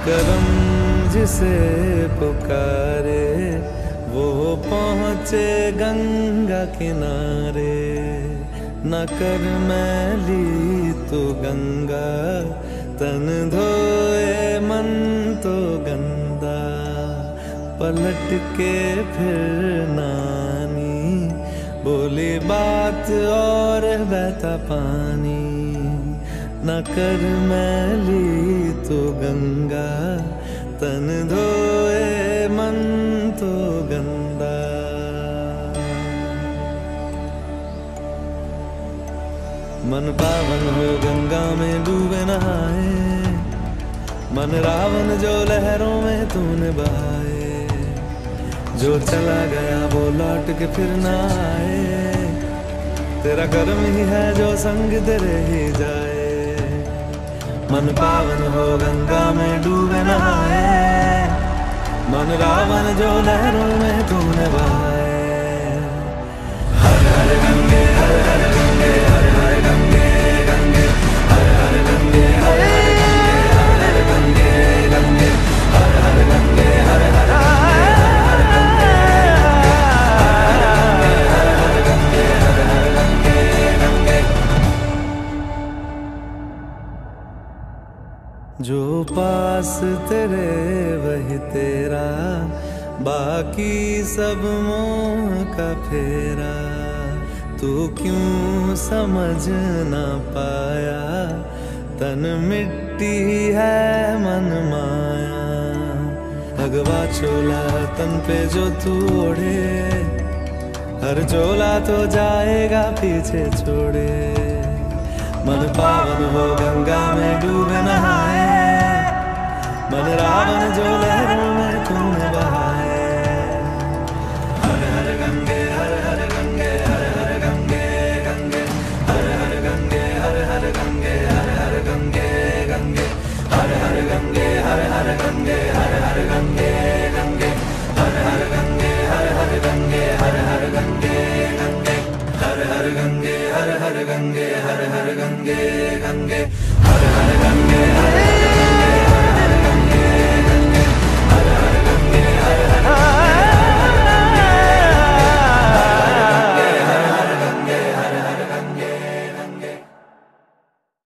करम जिसे पुकारे वो पहुँचे गंगा किनारे। न कर मैली तो गंगा तन धोए मन तो गंदा। पलट के फिर नानी बोली बात और बहता पानी। न कर मैली तो गंगा तन धोए मन तो गंदा। मन पावन हो गंगा में डूबे नहाए। मन रावण जो लहरों में तूने बहाए। जो चला गया वो लौट के फिर ना आए। तेरा कर्म ही है जो संग तेरे ही जाए। मन पावन हो गंगा में डूबे नहाए। मन रावण जो लहरों में तूने बहाए। हर हर गंगे हर हर गंगे हर हर गंगे गंगे हर हर गंगे हर हर गंगे गंगे हर हर गंगे हर हर जो पास तेरे वही तेरा। बाकी सब मोह का फेरा। तू क्यों समझ ना पाया तन मिट्टी है मन माया। भगवा चोला तन पे जो तू ओढ़े हर चोला तो जाएगा पीछे छोड़े। मन पावन हो गंगा में डूबे नहाए। मन रावण जो लहरों में तूने बहाए। हर हर गंगे हर हर गंगे हर हर गंगे गंगे हर हर गंगे हर हर गंगे हर हर गंगे गंगे हर हर गंगे हर हर गंगे हर हर गंगे गंगे हर हर गंगे हर हर गंगे हर हर गंगे गंगे हर हर गंगे हर हर गंगे हर हर गंगे गंगे हर हर गंगे